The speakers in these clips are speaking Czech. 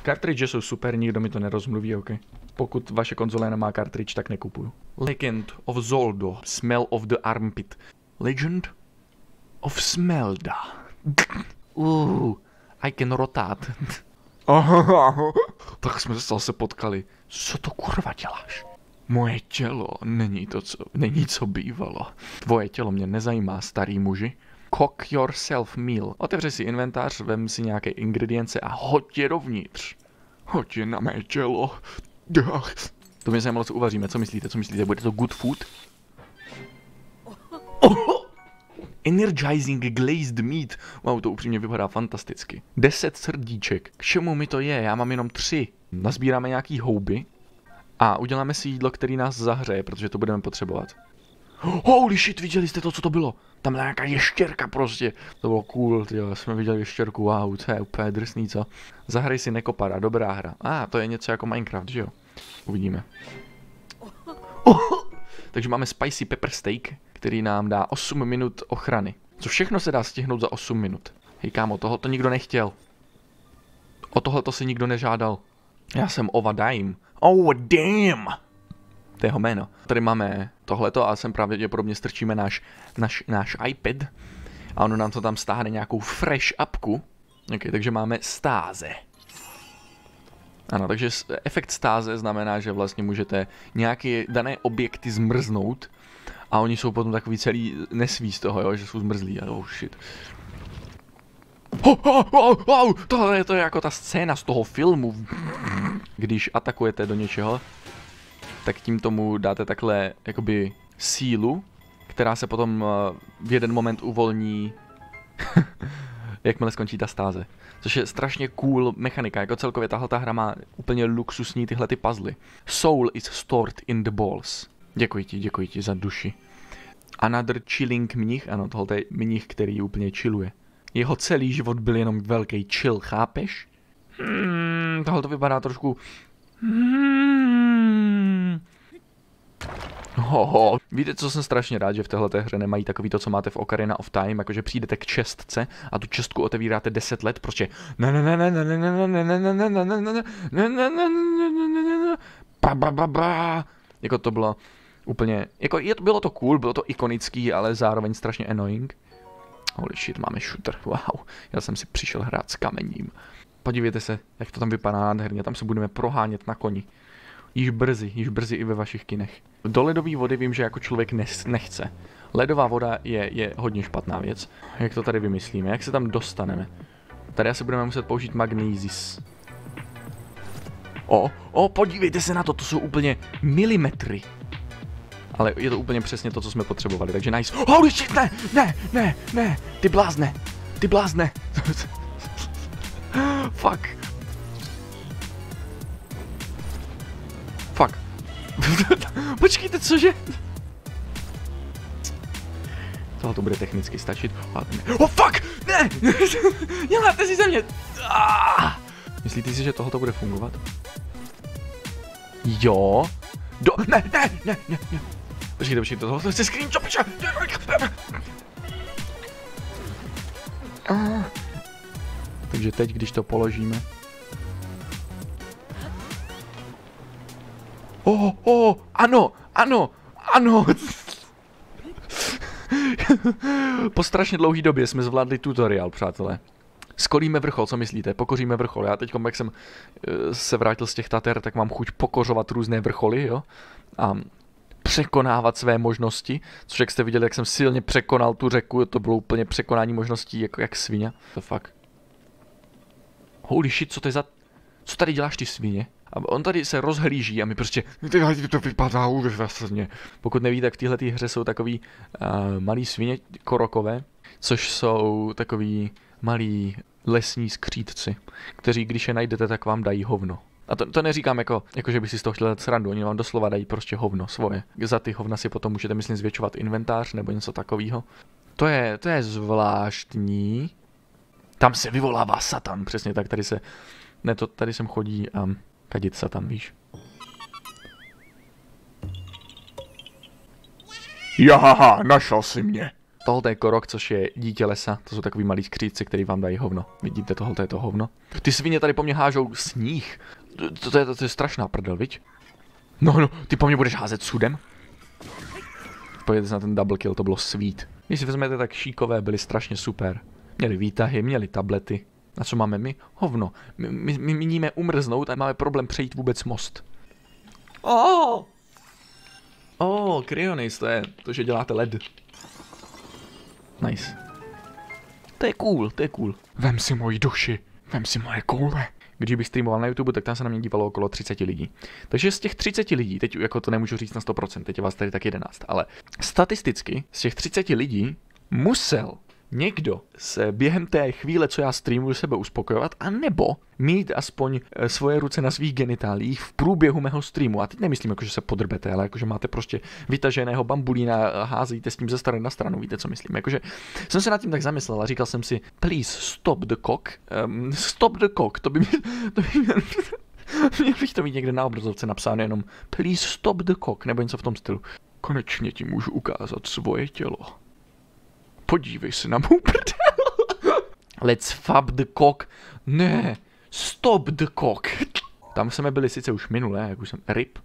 Cartridge jsou super, nikdo mi to nerozmluví, ok. Pokud vaše konzole nemá cartridge, tak nekupuju. Legend of Zoldo, Smell of the Armpit. Legend of Smelda. I can rotate. Tak jsme se zase potkali. Co to kurva děláš? Moje tělo není co bývalo. Tvoje tělo mě nezajímá, starý muži. Cook yourself meal. Otevři si inventář, vem si nějaké ingredience a hoď je dovnitř. Hoď je na mé tělo. To mě zajímalo, co uvaříme. Co myslíte? Bude to good food? Energizing glazed meat. Wow, to upřímně vypadá fantasticky. 10 srdíček. K čemu mi to je? Já mám jenom 3. Nazbíráme nějaký houby a uděláme si jídlo, který nás zahřeje, protože to budeme potřebovat. Holy shit, viděli jste to, co to bylo? Tam byla nějaká ještěrka prostě. To bylo cool, tyjo, jsme viděli ještěrku, wow, to je úplně drsný, co? Zahraj si Nekopara, dobrá hra. To je něco jako Minecraft, že jo? Uvidíme. Takže máme spicy pepper steak, který nám dá 8 minut ochrany. Co všechno se dá stihnout za 8 minut. Hej kámo, tohoto nikdo nechtěl. O tohleto si nikdo nežádal. Já jsem Ovadaim. Oh damn! To je jeho jméno. Tady máme tohleto a sem pravděpodobně strčíme náš iPad. A ono nám to tam stáhne nějakou fresh apku. Okay, takže máme stáze. Ano, takže efekt stáze znamená, že vlastně můžete nějaké dané objekty zmrznout. A oni jsou potom takový celý nesví z toho, jo, že jsou zmrzlí. Oh shit. Tohle je jako ta scéna z toho filmu. Když atakujete do něčeho, tak tím tomu dáte takhle jakoby sílu, která se potom v jeden moment uvolní, jakmile skončí ta stáze. Což je strašně cool mechanika, jako celkově tahle hra má úplně luxusní tyhle ty puzzly. Soul is stored in the balls. Děkuji ti za duši. Another chilling mnich, ano, tohle je mnich, který úplně chilluje. Jeho celý život byl jenom velký chill, chápeš? Tohle to vypadá trošku... Víte, co jsem strašně rád, že v téhleté hře nemají takový to, co máte v Ocarina of Time, jakože přijdete k čestce a tu čestku otevíráte 10 let, prostě jako to bylo úplně, jako bylo to cool, bylo to ikonický, ale zároveň strašně annoying. Holy shit, máme shooter, wow, já jsem si přišel hrát s kamením. Podívejte se, jak to tam vypadá nádherně, tam se budeme prohánět na koni. Již brzy i ve vašich kinech. Do ledové vody vím, že jako člověk nechce. Ledová voda je hodně špatná věc. Jak to tady vymyslíme? Jak se tam dostaneme? Tady asi budeme muset použít magnézis. Podívejte se na to, to jsou úplně milimetry. Ale je to úplně přesně to, co jsme potřebovali, takže nice. Holy shit, ne, ty blázne. Fuck. Počkejte, cože? Tohle to bude technicky stačit. Fuck! Ne! Děláte si ze mě! Myslíte si, že tohle bude fungovat? Jo. Ne. Počkejte, tohle chce screenshot, Takže teď, když to položíme. Ano. Po strašně dlouhé době jsme zvládli tutoriál, přátelé. Skolíme vrchol, co myslíte? Pokoříme vrchol. Já teď, jak jsem se vrátil z těch Tater, tak mám chuť pokořovat různé vrcholy, jo? A překonávat své možnosti. Což jak jste viděli, jak jsem silně překonal tu řeku, to bylo úplně překonání možností jako jak svině. To fakt. Holy shit, co to je za... Co tady děláš ty svině? A on tady se rozhlíží a my prostě... To vypadá úžasně. Pokud nevíte, tak v téhleté hře jsou takový malí svině korokové, což jsou takový malí lesní skřítci, kteří když je najdete, tak vám dají hovno. A to neříkám jako že bych si z toho chtěl dát srandu, oni vám doslova dají prostě hovno svoje. Za ty hovna si potom můžete, myslím, zvětšovat inventář nebo něco takového. To je zvláštní. Tam se vyvolává Satan, přesně tak, tady se... Ne, tady sem chodí kadit Satan, víš. Jahaha, našel si mě. Tohle je korok, což je dítě lesa. To jsou takový malí skřídci, který vám dají hovno. Vidíte, tohle je to hovno. Ty svině tady po mně hážou sníh. To je strašná prdel, viď? No, ty po mně budeš házet sudem? Pojďte na ten double kill, to bylo sweet. Když si vezmete, tak šíkové byly strašně super. Měli výtahy, měli tablety. A co máme my? Hovno. My míníme umrznout a máme problém přejít vůbec most. Cryonis, to je to, že děláte led. Nice. To je cool. Vem si moji duši, vem si moje koule. Když bych streamoval na YouTube, tak tam se na mě dívalo okolo 30 lidí. Takže z těch 30 lidí, teď jako to nemůžu říct na 100%, teď je vás tady tak 11, ale statisticky z těch 30 lidí musel někdo se během té chvíle, co já streamuju, sebe uspokojovat, anebo mít aspoň svoje ruce na svých genitálích v průběhu mého streamu. A teď nemyslím, jako, že se podrbete, ale jako, že máte prostě vytaženého bambulína a házíte s ním ze strany na stranu, víte, co myslím. Jakože jsem se nad tím tak zamyslel a říkal jsem si, please stop the cock. Stop the cock, to by měl bych to mít někde na obrazovce napsáno jenom please stop the cock, nebo něco v tom stylu. Konečně ti můžu ukázat svoje tělo. Podívej se na mou prdel. Let's fab the cock. Ne, stop the cock. Tam jsme byli sice už minule, jak už jsem... RIP.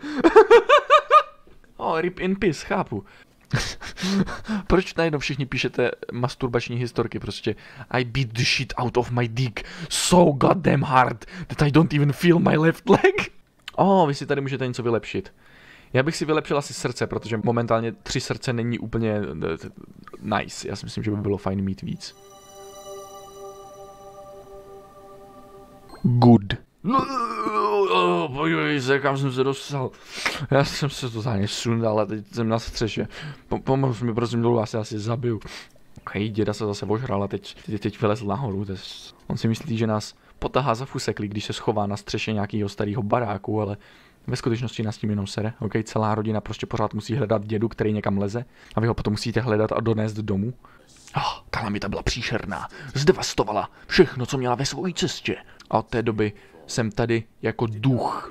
RIP in peace, chápu. Proč najednou všichni píšete masturbační historky? Prostě I beat the shit out of my dick so goddamn hard that I don't even feel my left leg. Vy si tady můžete něco vylepšit. Já bych si vylepšil asi srdce, protože momentálně 3 srdce není úplně nice. Já si myslím, že by bylo fajn mít víc. Good. Podívej se, kam jsem se dostal. Já jsem se totálně sundal a teď jsem na střeše. Pomoz mi, prosím, dolů, já se asi zabiju. Hej, děda se zase ožral a teď vylezl nahoru. On si myslí, že nás potahá za fusekli, když se schová na střeše nějakého starého baráku, ale ve skutečnosti nás tím jenom sere. Okay? Celá rodina prostě pořád musí hledat dědu, který někam leze a vy ho potom musíte hledat a donést domů. Kalamita byla příšerná. Zdevastovala všechno, co měla ve své cestě. A od té doby jsem tady jako duch.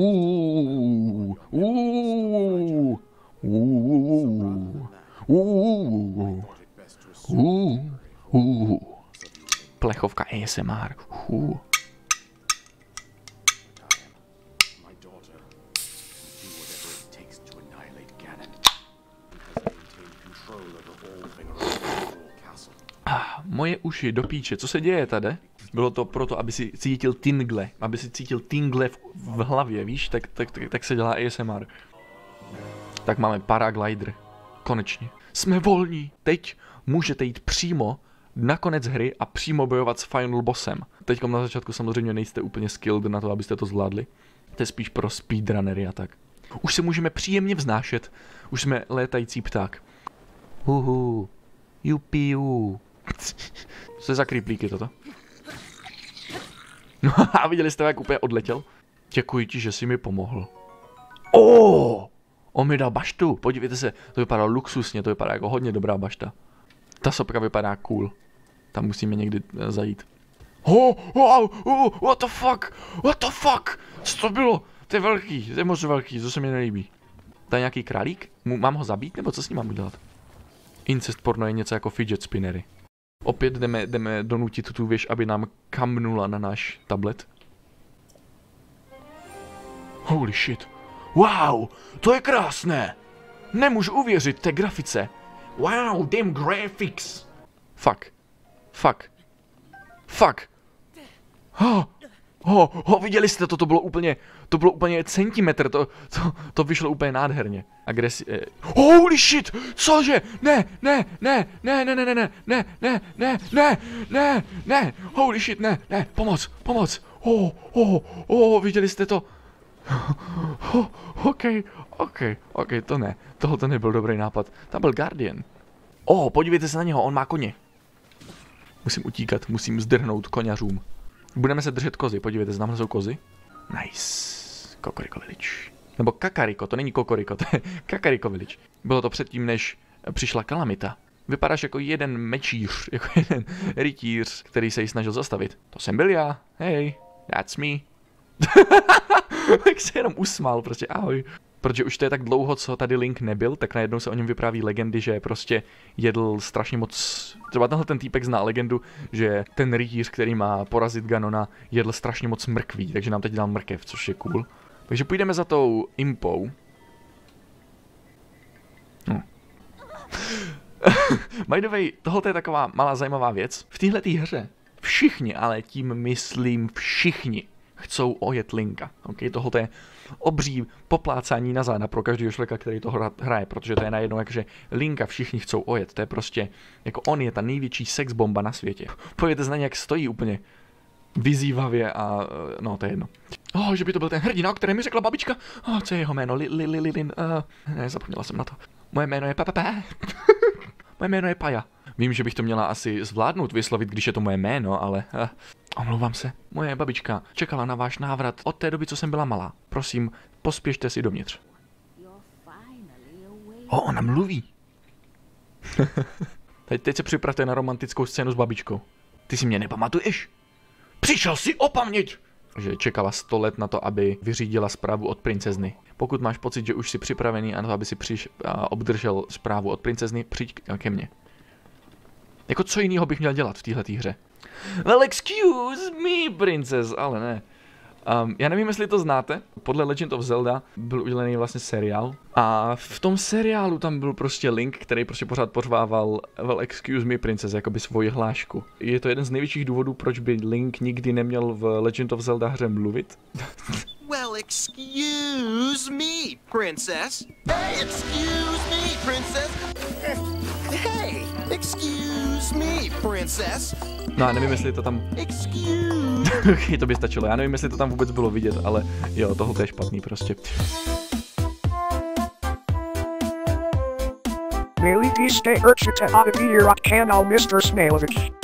Plechovka ASMR. Moje uši do píče, co se děje tady? Bylo to proto, aby si cítil tingle, v hlavě, víš? Tak se dělá ASMR. Tak máme paraglider. Konečně. Jsme volní. Teď můžete jít přímo na konec hry a přímo bojovat s final bossem. Teďkom na začátku samozřejmě nejste úplně skilled na to, abyste to zvládli. To je spíš pro speedrunnery a tak. Už se můžeme příjemně vznášet. Už jsme létající pták. Jupiu. Co je za creeplíky toto? No a viděli jste, jak úplně odletěl? Děkuji ti, že jsi mi pomohl. On mi dal baštu, podívejte se, to vypadá luxusně, to vypadá jako hodně dobrá bašta. Ta sopka vypadá cool. Tam musíme někdy zajít. What the fuck? Co to bylo? To je velký, to je moc velký, to se mi nelíbí. To je nějaký králík? Mám ho zabít, nebo co s ním mám udělat? Incest porno je něco jako fidget spinnery. Opět jdeme donutit tu věž, aby nám kamnula na náš tablet. Holy shit. Wow, to je krásné. Nemůžu uvěřit té grafice. Wow, damn graphics. Fuck. Viděli jste to, to bylo úplně centimetr, to vyšlo úplně nádherně. Holy shit, cože, ne, holy shit, ne, pomoc, viděli jste to. OK, to ne, tohle nebyl dobrý nápad, tam byl Guardian. Podívejte se na něho, on má koně. Musím utíkat, musím zdrhnout koňařům. Budeme se držet kozy, podívejte, znám, jsou kozy. Nice. Kokoriko Village. Nebo Kakariko, to není Kokoriko, to je Kakariko Village. Bylo to předtím, než přišla kalamita. Vypadáš jako jeden mečíř, jako jeden rytíř, který se jí snažil zastavit. To jsem byl já, hey, that's me. Tak se jenom usmál, prostě ahoj. Protože už to je tak dlouho, co tady Link nebyl, tak najednou se o něm vypráví legendy, že prostě jedl strašně moc... Třeba tenhle ten týpek zná legendu, že ten rytíř, který má porazit Ganona, jedl strašně moc mrkví, takže nám teď dal mrkev, což je cool. Takže půjdeme za tou impou. By the way, tohle je taková malá zajímavá věc. V téhletý hře všichni, ale tím myslím všichni, chcou ojet Linka. Okay? Tohle je obří poplácání na záda pro každého člověka, který to hraje, protože to je najednou jakože Linka všichni chcou ojet. To je prostě, jako on je ta největší sexbomba na světě. Pojďte na ně, jak stojí úplně vyzývavě a no, to je jedno. Že by to byl ten hrdina, o kterém mi řekla babička. Co je jeho jméno? Lilin. Ne, zapomněla jsem na to. Moje jméno je Pepe. Moje jméno je Paja. Vím, že bych to měla asi zvládnout vyslovit, když je to moje jméno, ale... omlouvám se. Moje babička čekala na váš návrat od té doby, co jsem byla malá. Prosím, pospěšte si dovnitř. Ona mluví. Teď se připravte na romantickou scénu s babičkou. Ty si mě nepamatuješ? Přišel si o paměť! Že čekala 100 let na to, aby vyřídila zprávu od princezny. Pokud máš pocit, že už jsi připravený na to, aby si obdržel zprávu od princezny, přijď ke mně. Jako co jiného bych měl dělat v téhletý hře? Well, excuse me, princess, ale ne. Já nevím, jestli to znáte, podle Legend of Zelda byl udělaný vlastně seriál a v tom seriálu tam byl prostě Link, který prostě pořád pořvával well, excuse me, princess, jakoby svoji hlášku. Je to jeden z největších důvodů, proč by Link nikdy neměl v Legend of Zelda hře mluvit. Well, excuse me, princess. Hey, excuse me, princess. Hey, excuse me, princess. No a nevím, jestli to tam... Excuse. To by stačilo, já nevím, jestli to tam vůbec bylo vidět, ale jo, tohle je špatný prostě. Veliki ste určite out of your kanal, Mr. Smalovich.